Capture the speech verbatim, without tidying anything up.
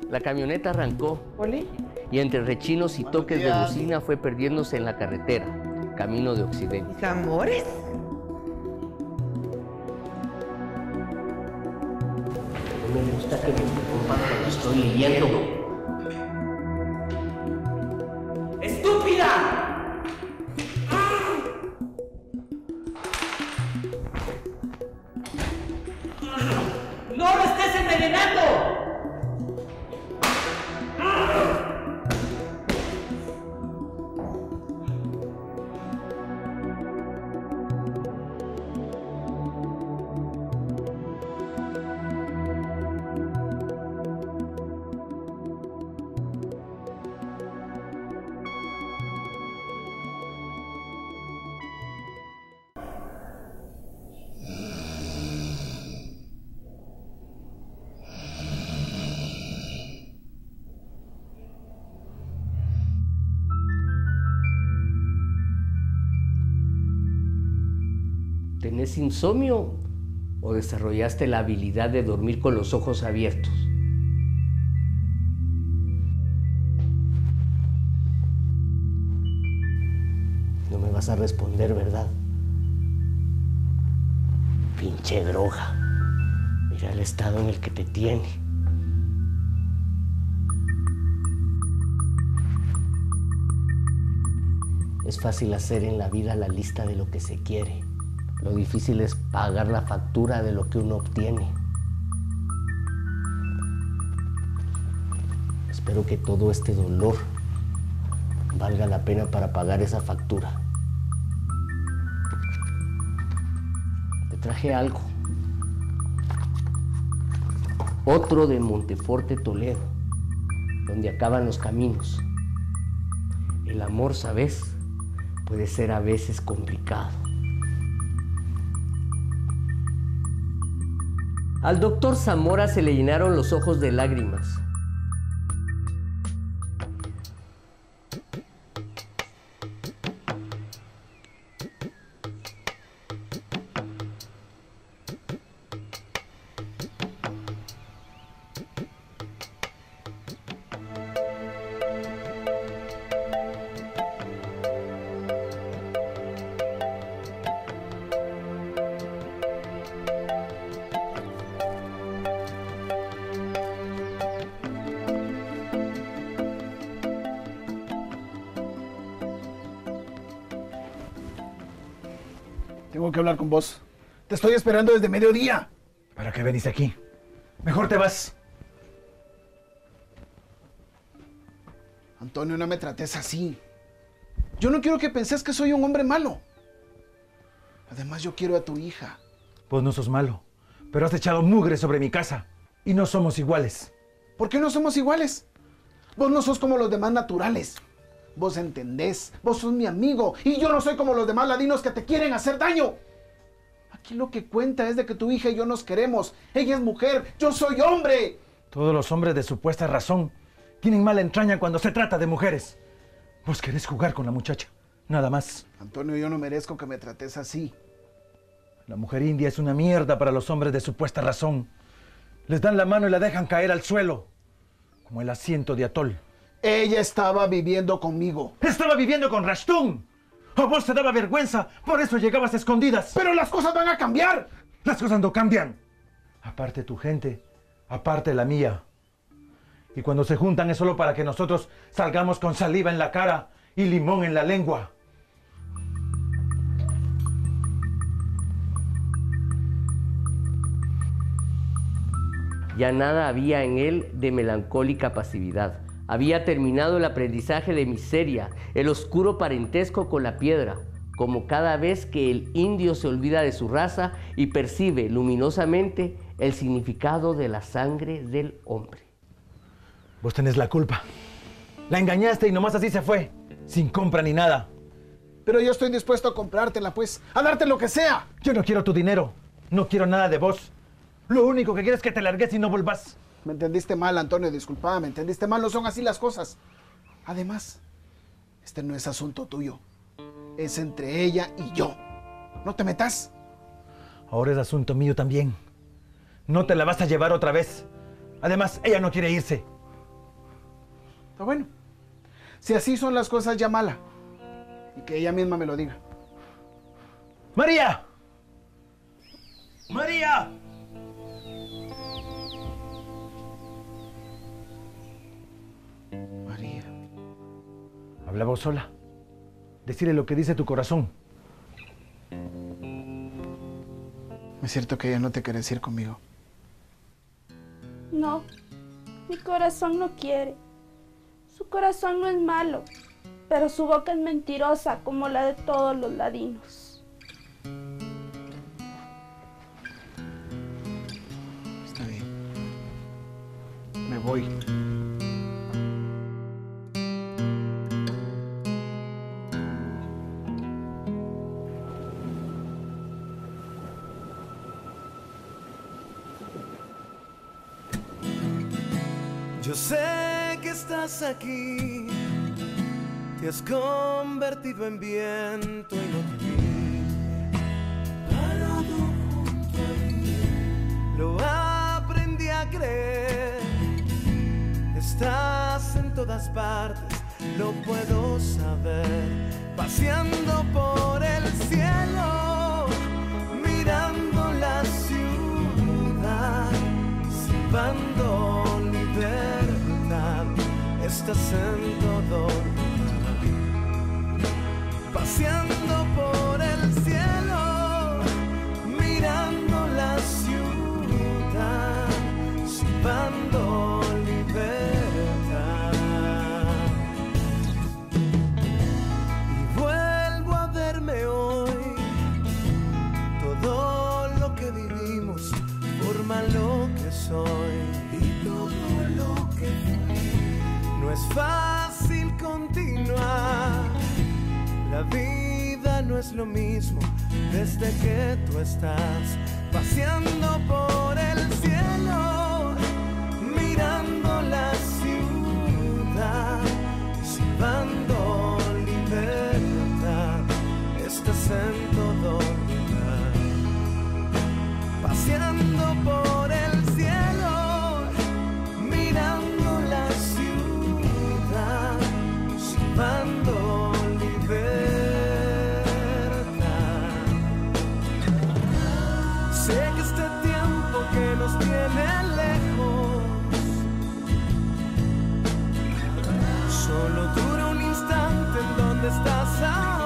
La camioneta arrancó. ¿Oli? Y entre rechinos y toques de bocina fue perdiéndose en la carretera, camino de Occidente. ¿Mis amores? No me gusta que me interrumpan cuando estoy leyendo. ¡Estúpida! ¡No lo estés envenenando! ¿Tenés insomnio o desarrollaste la habilidad de dormir con los ojos abiertos? No me vas a responder, ¿verdad? Pinche droga. Mira el estado en el que te tiene. Es fácil hacer en la vida la lista de lo que se quiere. Lo difícil es pagar la factura de lo que uno obtiene. Espero que todo este dolor valga la pena para pagar esa factura. Te traje algo. Otro de Monteforte, Toledo, donde acaban los caminos. El amor, ¿sabes? Puede ser a veces complicado. Al doctor Zamora se le llenaron los ojos de lágrimas. Tengo que hablar con vos. Te estoy esperando desde mediodía. ¿Para qué venís aquí? Mejor te vas. Antonio, no me trates así. Yo no quiero que penses que soy un hombre malo. Además, yo quiero a tu hija. Vos no sos malo, pero has echado mugre sobre mi casa. Y no somos iguales. ¿Por qué no somos iguales? Vos no sos como los demás naturales. Vos entendés, vos sos mi amigo y yo no soy como los demás ladinos que te quieren hacer daño. Aquí lo que cuenta es de que tu hija y yo nos queremos. Ella es mujer, yo soy hombre. Todos los hombres de supuesta razón tienen mala entraña cuando se trata de mujeres. Vos querés jugar con la muchacha, nada más. Antonio, yo no merezco que me trates así. La mujer india es una mierda para los hombres de supuesta razón. Les dan la mano y la dejan caer al suelo, como el asiento de atol. Ella estaba viviendo conmigo. ¡Estaba viviendo con Rashtun! ¡A vos te daba vergüenza! ¡Por eso llegabas escondidas! ¡Pero las cosas van a cambiar! ¡Las cosas no cambian! Aparte tu gente, aparte la mía. Y cuando se juntan es solo para que nosotros salgamos con saliva en la cara y limón en la lengua. Ya nada había en él de melancólica pasividad. Había terminado el aprendizaje de miseria, el oscuro parentesco con la piedra, como cada vez que el indio se olvida de su raza y percibe luminosamente el significado de la sangre del hombre. Vos tenés la culpa. La engañaste y nomás así se fue, sin compra ni nada. Pero yo estoy dispuesto a comprártela, pues, a darte lo que sea. Yo no quiero tu dinero, no quiero nada de vos. Lo único que quiero es que te largues y no volvás. Me entendiste mal, Antonio, disculpa, me entendiste mal, no son así las cosas. Además, este no es asunto tuyo. Es entre ella y yo. No te metas. Ahora es asunto mío también. No te la vas a llevar otra vez. Además, ella no quiere irse. Está bueno. Si así son las cosas, llámala. Y que ella misma me lo diga. ¡María! ¡María! María. Habla vos sola. Decirle lo que dice tu corazón. Es cierto que ella no te quiere ir conmigo. No, mi corazón no quiere. Su corazón no es malo, pero su boca es mentirosa como la de todos los ladinos. Está bien. Me voy. Yo sé que estás aquí, te has convertido en viento y no te vi. Parado junto a mí, lo aprendí a creer. Estás en todas partes, lo puedo saber. Paseando por el cielo, mirando la ciudad, silbando. Estás en todo lugar, paseando por el cielo, mirando la ciudad, silbando libertad. Y vuelvo a verme hoy, todo lo que vivimos forma lo que soy y todo lo que fui. No es fácil continuar, la vida no es lo mismo desde que tú estás paseando por el cielo, mirando la ciudad, silbando libertad. Estás en todo lugar, paseando por el cielo, mirando la ciudad, silbando libertad. Sé que este tiempo que nos tiene lejos solo dura un instante en donde estás ahora.